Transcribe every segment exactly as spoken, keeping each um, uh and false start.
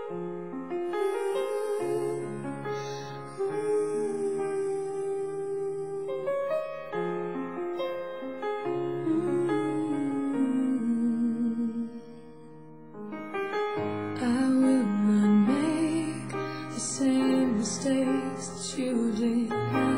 Mistakes that you did, I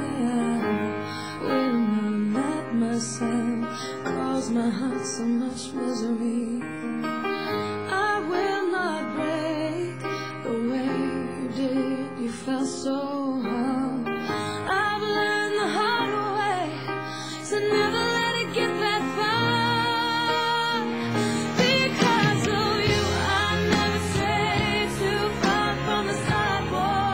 will not let myself cause my heart so much misery. I will not break the way you did. You felt so hard. I've learned the hard way to never let it get that far. Because of you, I never strayed too far from the sidewalk.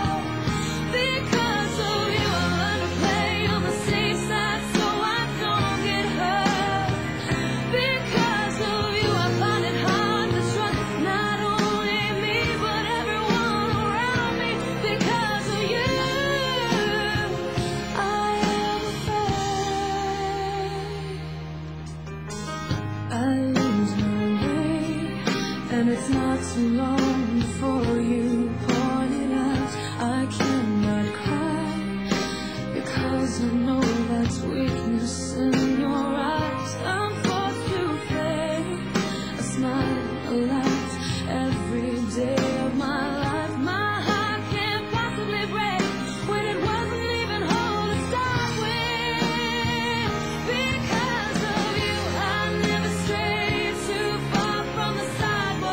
And it's not too long before you point it out. I cannot cry because I know that's weakness in your eyes. I'm forced to fake a smile, a laugh every day of my life. My heart can't possibly break when it wasn't even whole to start with. Because of you, I never strayed too far from the side.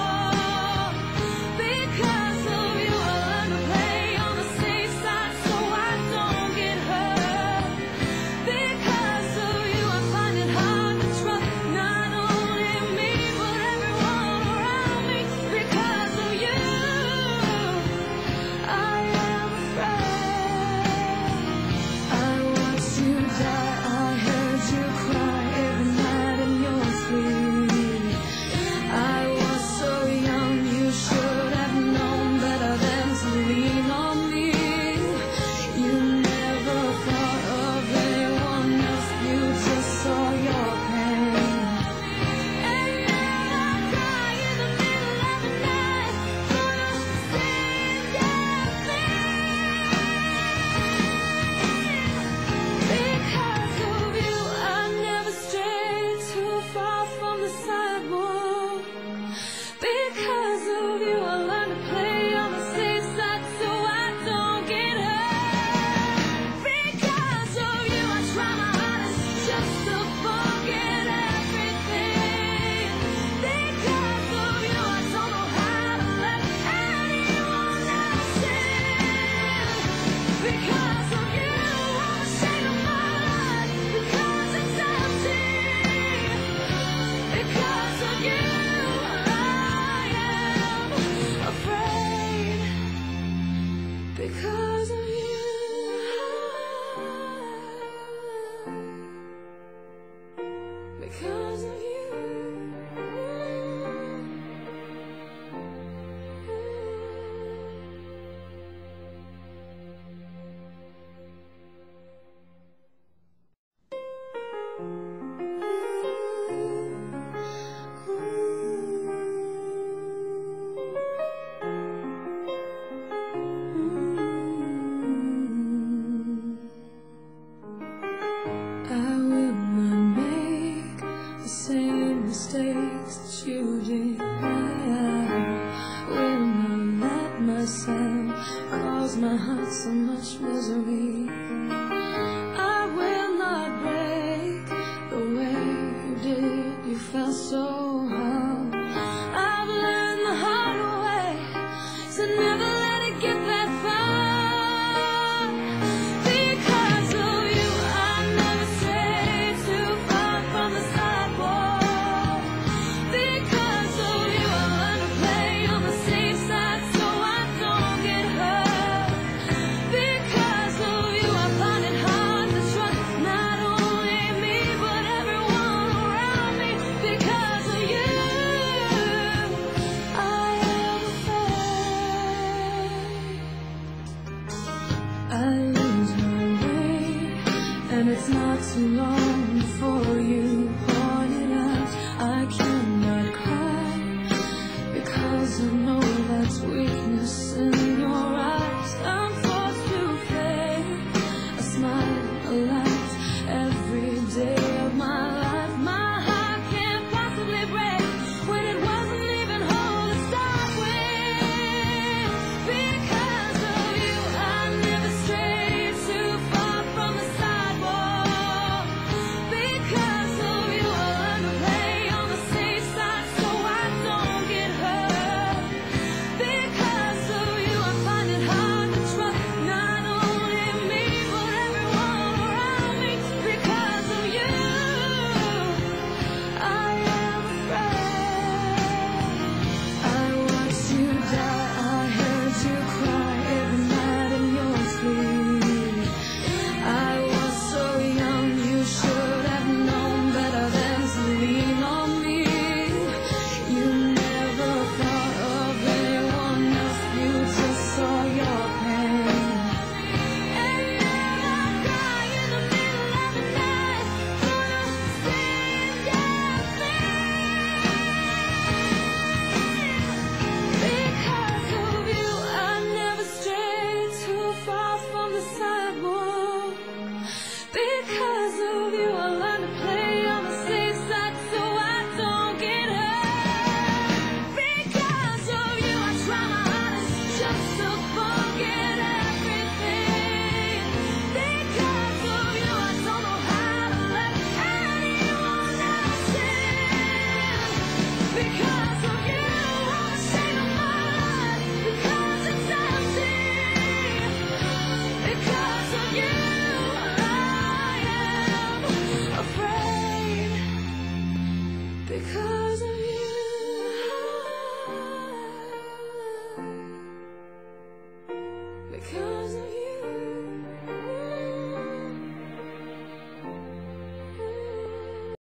Because of you, because of you. Mistakes that you did, I will not let myself cause my heart so much misery. I will not break the way you did. You felt so hard. I've learned the hard way to never let it get that far. Because of you, I never strayed too far from the sidewalk. And it's not too long before you point it out. I cannot cry because I know that's weird. you.